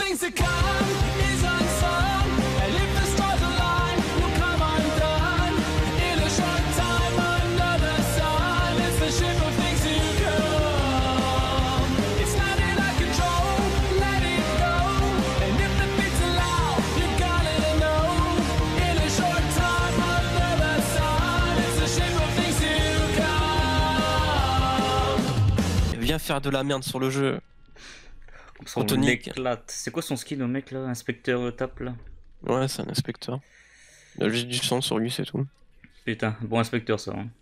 things to come is unsung, and if the stars align, we'll come undone. In a short time under the sun, it's the ship of things to come. It's not in our control, let it go. And if the beats are loud, you gotta know. In a short time under the sun, it's the ship of things to come. Viens faire de la merde sur le jeu. On Photonique. éclate. C'est quoi son skin au mec là? Inspecteur tape là? Ouais, c'est un inspecteur. Il a juste du sang sur lui, c'est tout. Putain, bon inspecteur ça. Hein.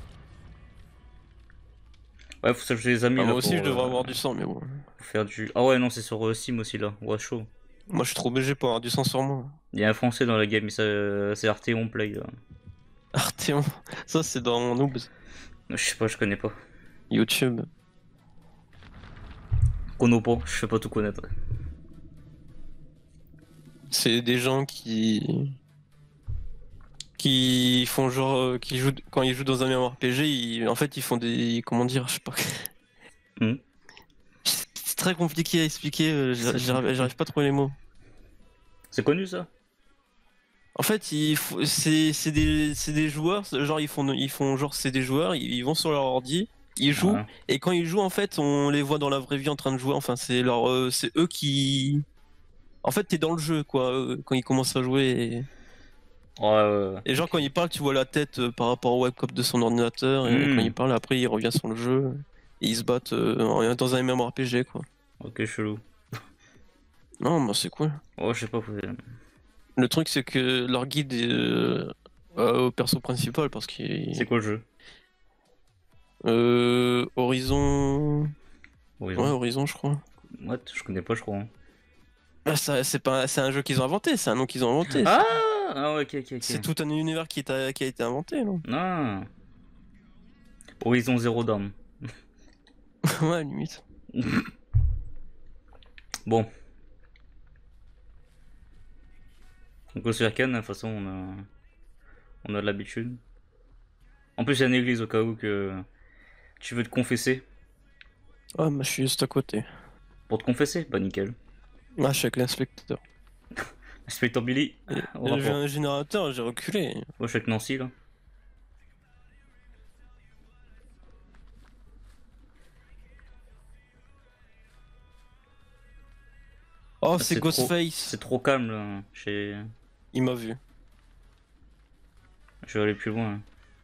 Ouais, faut s'acheter les amis Ah, là. moi aussi, pour, je devrais avoir du sang, mais bon. pour faire du. Ah ouais, non, c'est sur Sim aussi là. Ouais, chaud. Moi, je suis trop obligé pour avoir du sang sur moi. Il y a un français dans la game, mais c'est Arteon Play là. Arteon, ça c'est dans Noobs, Je sais pas, je connais pas. YouTube. Connais pas, je fais pas tout connaître. C'est des gens qui font genre qui jouent quand ils jouent dans un MMORPG, en fait ils font des comment dire, je sais pas. Hmm. C'est très compliqué à expliquer, j'arrive pas à trouver les mots. C'est connu ça? En fait, c'est des joueurs, genre ils font genre c'est des joueurs, ils vont sur leur ordi, ils jouent Ouais. et quand ils jouent en fait, on les voit dans la vraie vie en train de jouer, enfin c'est c'est eux qui en fait, t'es dans le jeu quoi quand ils commencent à jouer Ouais. et genre quand ils parlent, tu vois la tête par rapport au webcam de son ordinateur et quand ils parlent après, il revient sur le jeu et ils se battent dans un MMORPG quoi. Ok, chelou. Non, bah c'est cool. Oh, je sais pas. Le truc c'est que leur guide est au perso principal parce qu'il C'est quoi le jeu? Horizon. Horizon. Ouais, Horizon, je crois. What? Je connais pas, je crois. Hein. Ah, c'est un jeu qu'ils ont inventé, c'est un nom qu'ils ont inventé. Ah ouais, ok. C'est tout un univers qui a été inventé, non? Ah. Horizon Zero Dawn. Ouais, limite. Bon. Donc au Circan, de toute façon, on a de l'habitude. En plus, il y a une église au cas où que tu veux te confesser. Ah, bah je suis juste à côté. Pour te confesser? Bah nickel. Ah, je suis avec l'inspecteur. Inspecteur Billy. Au J'ai vu rapport. un générateur, j'ai reculé. Moi, je suis avec Nancy là. Oh, Ah, c'est trop- Ghostface. C'est trop calme là. Il m'a vu. Je vais aller plus loin.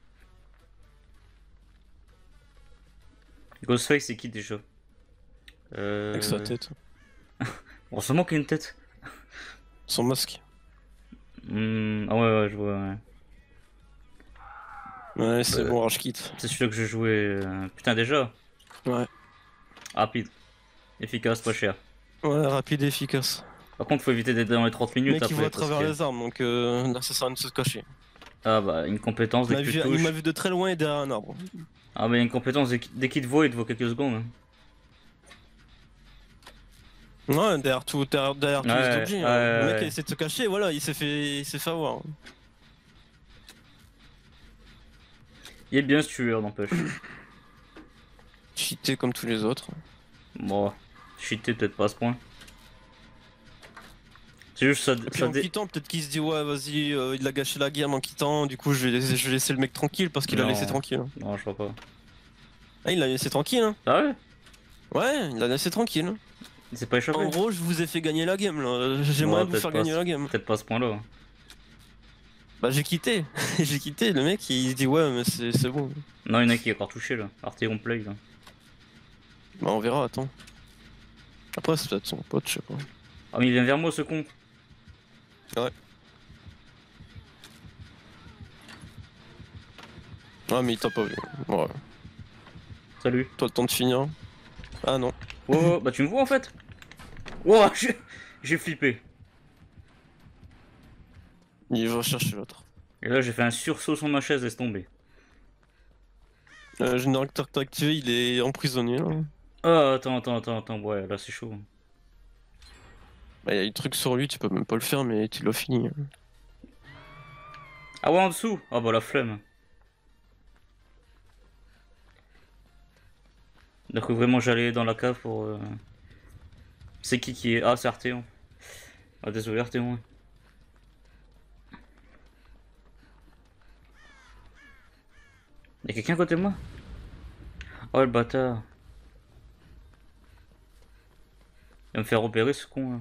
Ghostface, c'est qui déjà? Avec sa tête. Heureusement qu'il y a une tête. Son masque. Ah ouais, je vois. Ouais. Ouais, c'est Bah, bon, rage quitte. C'est celui-là que je jouais. Putain, déjà. Ouais. Rapide. Efficace, pas cher. Ouais, rapide et efficace. Par contre, faut éviter d'être dans les 30 Le minutes mec, il après. voit à parce travers que- les armes, donc là, ça sert à rien de se cacher. Ah bah, une compétence dès que tu Il touches. m'a vu de très loin et derrière un arbre. Ah bah, une compétence dès qu'il te voit, il te voit quelques secondes. Hein. Ouais, derrière tous les objets. Hein. ouais, Le mec ouais. il essaie de se cacher, voilà, il s'est fait avoir. Il est bien ce tueur, n'empêche. Cheaté comme tous les autres. Bon, cheaté peut-être pas à ce point. C'est juste ça. Et puis en quittant, peut-être qu'il se dit ouais, vas-y, il a gâché la game en quittant, du coup je vais laisser le mec tranquille parce qu'il a Non. laissé tranquille. Hein. Non, je crois pas. Ah, il l'a laissé tranquille, hein. Ah ouais? Ouais, il l'a laissé tranquille. Hein. Il s'est pas échappé? En gros, je vous ai fait gagner la game là. J'ai Ouais, moyen de vous peut-être faire pas gagner ce- la game. Peut-être pas à ce point-là. Bah j'ai quitté. J'ai quitté, le mec il se dit ouais, mais c'est bon. Non, il y en a qui est encore touché là. Arteon Play là. Bah on verra, attends. Après, c'est peut-être son pote, je sais pas. Ah, mais il vient vers moi ce con. Ouais. Ah, mais il t'a pas vu. Ouais. Salut. Toi, le temps de finir. Ah non. Oh, bah tu me vois en fait? Oh, j'ai flippé. Il va chercher l'autre. Et là, j'ai fait un sursaut sur ma chaise, laisse tomber. Le générateur que t'as activé, il est emprisonné là. Ah, attends, ouais, là c'est chaud. Bah, y a eu le truc sur lui, tu peux même pas le faire, mais tu l'as fini. Ah ouais, en dessous? Ah bah la flemme. Donc vraiment, j'allais dans la cave pour... C'est qui est... Ah, c'est Arthéon. Ah, désolé, Arthéon. Y'a quelqu'un à côté de moi? Oh, le bâtard. Il va me faire opérer, ce con, là.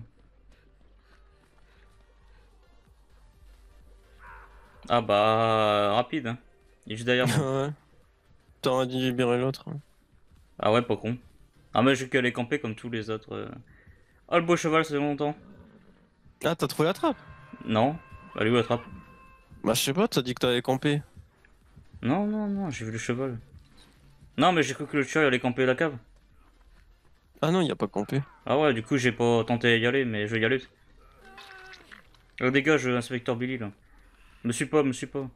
Ah bah... Rapide, hein. Il est juste derrière moi. Ouais. T'aurais dû libérer l'autre. Ah ouais, pas con. Ah mais je vais qu'aller camper comme tous les autres. Oh, le beau cheval, ça fait longtemps. Ah, t'as trouvé la trappe? Non? Allez, où la trappe? Bah, je sais pas, t'as dit que t'allais camper. Non, non, non, j'ai vu le cheval. Non, mais j'ai cru que le tueur il allait camper la cave. Ah non, y a pas campé. Ah ouais, du coup, j'ai pas tenté d'y aller, mais je vais y aller. Dégage, inspecteur Billy, là. Me suis pas, me suis pas.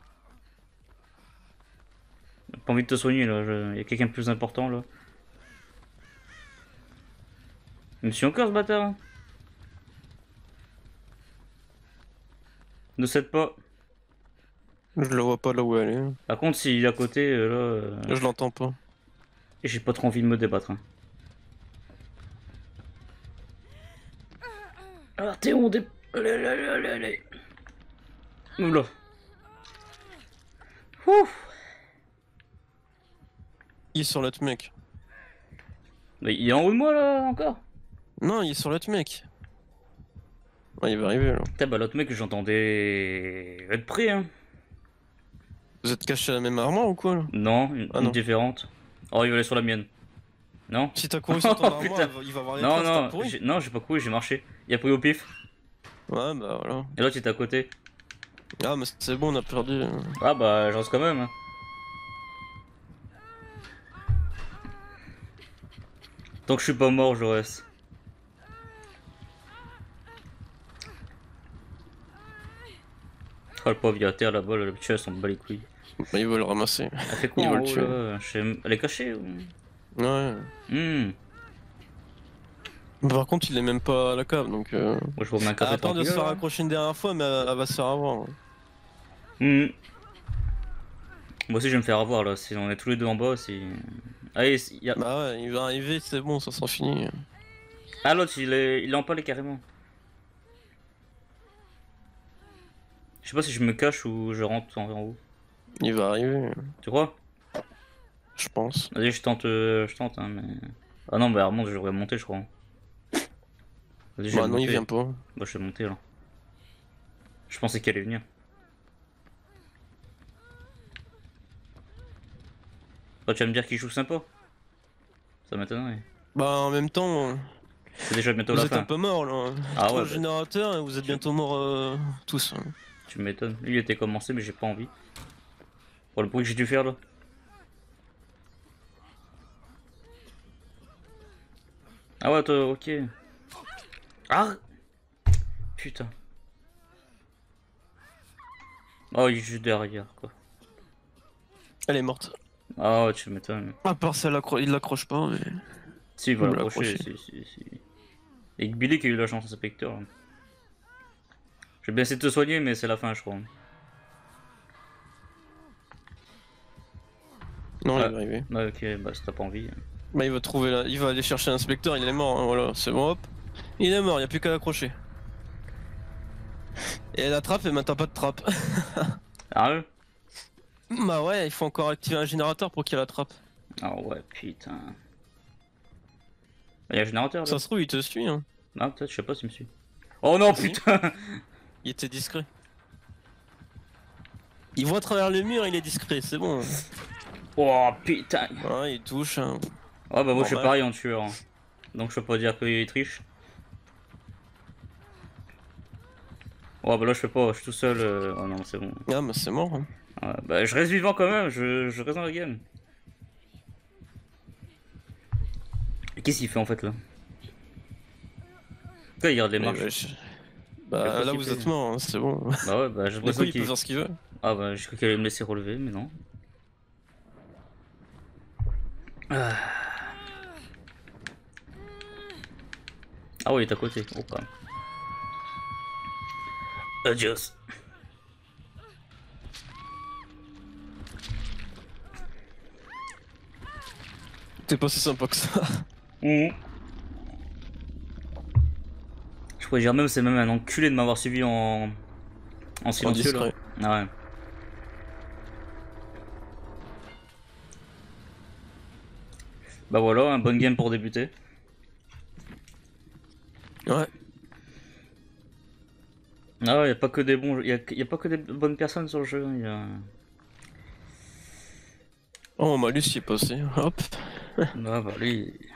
Pas envie de te soigner, là. Y a quelqu'un de plus important, là. Il me suit encore, ce bâtard, hein. Ne cède pas. Je le vois pas là où elle est. Par contre, s'il est à côté, là... Je l'entends pas. j'ai pas trop envie de me débattre, hein. Alors, Théon, allez. Oula. Ouf. Il est sur l'autre mec. Mais il est en haut de moi, là, encore. Non, il est sur l'autre mec. Ouais, il va arriver là. Putain, bah l'autre mec, j'entendais être prêt, hein. Vous êtes cachés à la même armoire ou quoi là? Non, une, Ah, une non. différente. Oh, il va aller sur la mienne. Non? Si t'as couru sur ton Oh, armoire, putain. il va avoir les Non, traces, t'as non, pourri. non, j'ai pas couru, j'ai marché. Il a pris au pif. Ouais, bah voilà. Et l'autre, il était à côté. Ah, mais c'est bon, on a perdu. Ah, bah, j'en reste quand même, hein. Tant que je suis pas mort, je reste. Oh, le pauvre, il est à terre là-bas, le tueur, s'en bat les couilles. Bah, il veut le ramasser. Elle fait quoi Il en va le haut, tuer. là? Elle est cachée ou... Ouais. Bah, par contre, il est même pas à la cave donc. Moi, je vois un Elle café a peur de se tranquille, faire là. accrocher une dernière fois, mais elle va se faire avoir. Hmm. Moi aussi, je vais me faire avoir là. Si on est tous les deux en bas, si. Allez, Bah ouais, il va arriver, c'est bon, ça sera fini. Ah, l'autre, il est en palais carrément. Je sais pas si je me cache ou je rentre en haut. Il va arriver, Tu crois? je pense. Vas-y, je tente, hein, mais. Ah non, bah remonte, je devrais monter, je crois. Vas-y, je vais Bah non, il monter. vient pas. Bah, je vais monter là. Je pensais qu'elle allait venir. Bah, tu vas me dire qu'il joue sympa. Ça m'étonnerait. Bah en même temps, C'est déjà bientôt vous la êtes un fin. peu mort là. Ah Trois ouais, bah. générateurs et vous êtes bientôt morts tous. Tu m'étonnes. Lui, il était commencé, mais j'ai pas envie. Pour le bruit que j'ai dû faire là. Ah ouais, toi, ok. Ah! Putain. Oh, il est juste derrière, quoi. Elle est morte. Ah ouais, tu m'étonnes. À part ça, il l'accroche pas, mais. Si, il va Vous l'accrocher, l'accrochez. si. Et Billy qui a eu la chance, inspecteur. Je vais bien essayer de te soigner, mais c'est la fin, je crois. Non, Ouais. il va arriver. Bah, ok, bah, si t'as pas envie. Bah il va trouver là, il va aller chercher l'inspecteur, il est mort, hein, voilà, c'est bon, hop. Il est mort, y a plus qu'à l'accrocher. Et la trappe, et maintenant pas de trappe. Sérieux? Bah ouais, il faut encore activer un générateur pour qu'il y ait la trappe. Ah ouais, putain. Il y a un générateur là? Ça se trouve, il te suit, hein. Ah, peut-être, je sais pas s'il me suit. Oh non, Si. putain! Il était discret. Il voit à travers le mur, il est discret, c'est bon. Oh putain! Ouais, il touche. Hein. Ouais, bah, moi Bon, je suis bah. pareil en tueur. Hein. Donc je peux pas dire qu'il triche. Ouais, bah là je fais pas, je suis tout seul. Oh non, c'est bon. Ah, bah c'est mort. Hein. Ouais, bah je reste vivant quand même, je reste dans la game. Et qu'est-ce qu'il fait en fait là? Pourquoi il regarde les Mais marches? bah, bah, Je vais là, pas vous skipper. êtes mort, hein, c'est bon. Bah ouais, bah j'ai Du coup, l'impression il peut qu'il. faire ce qu'il veut. Ah bah j'ai cru qu'il allait me laisser relever, mais non. Ah, ah ouais, il est à côté. Oh, quand même. Adios. T'es pas si sympa que ça. Mhm. pourrais dire même, c'est même un enculé de m'avoir suivi en silencieux là. discret. Ah ouais. Bah voilà, un bon game pour débuter. Ouais. Ah ouais, y a pas que des bons, y a pas que des bonnes personnes sur le jeu. Y a... Oh, Malus y est passé. Hop. Ah bah lui,